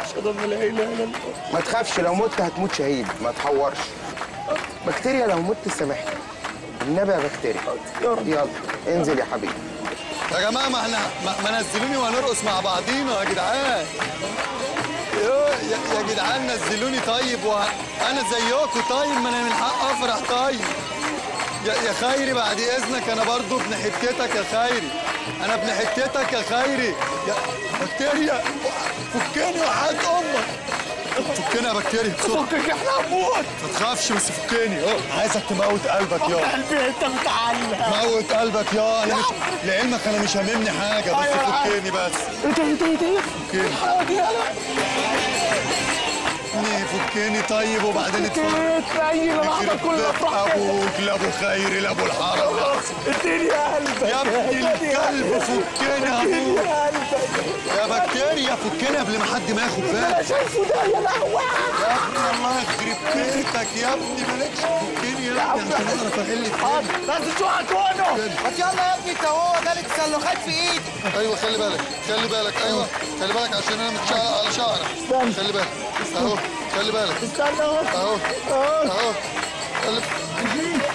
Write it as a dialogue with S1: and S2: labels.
S1: اشهد ان لا اله الا الله.
S2: ما تخافش، لو مت هتموت شهيد، ما تحورش. بكتيريا لو مت سامحني، النبي يا بكتيريا.
S1: يا رب.
S2: يلا انزل يا حبيبي.
S3: يا جماعه ما احنا ما نزلوني وهنرقص مع بعضينا يا جدعان. يا جدعان نزلوني طيب، وانا زيكم طيب، ما انا من حق افرح طيب. يا خيري بعد اذنك، انا برضو ابن حتتك يا خيري، انا ابن حتتك يا خيري. يا بكتيريا فكني وحياة امك، فكني يا بكتيريا بسرعه.
S1: فكك احنا هنموت.
S3: ما تخافش بس فكني. عايزك تموت قلبك يا
S1: قلبي انت متعلق.
S3: موت قلبك يا انا مش لعلمك انا مش هاممني حاجه، بس فكني بس.
S1: ايه
S3: فكني فكني طيب وبعدين اتفرج.
S1: تنيل لحظه كل الافراح.
S3: ابوك لابو خيري لابو الحرم.
S1: اديني يا قلبك
S3: يا ابن الكلب فكني يا ابوك. يا بكتيريا فكني قبل ما حد ما ياخد باله.
S1: انا شايفه ده يا لهوي.
S3: يا ابني الله يخرب بيتك يا ابني، مالكش فكني يا ابني عشان اعرف احل الدنيا.
S1: لازم شو هتونه.
S4: ما يلا يا ابني انت هو ده التسلخات في ايدي.
S3: ايوه خلي بالك خلي بالك، ايوه خلي بالك عشان انا متشعلق على شعرك. خلي بالك اهو، خلي بالك
S1: استنى اهو.
S3: اهو اهو.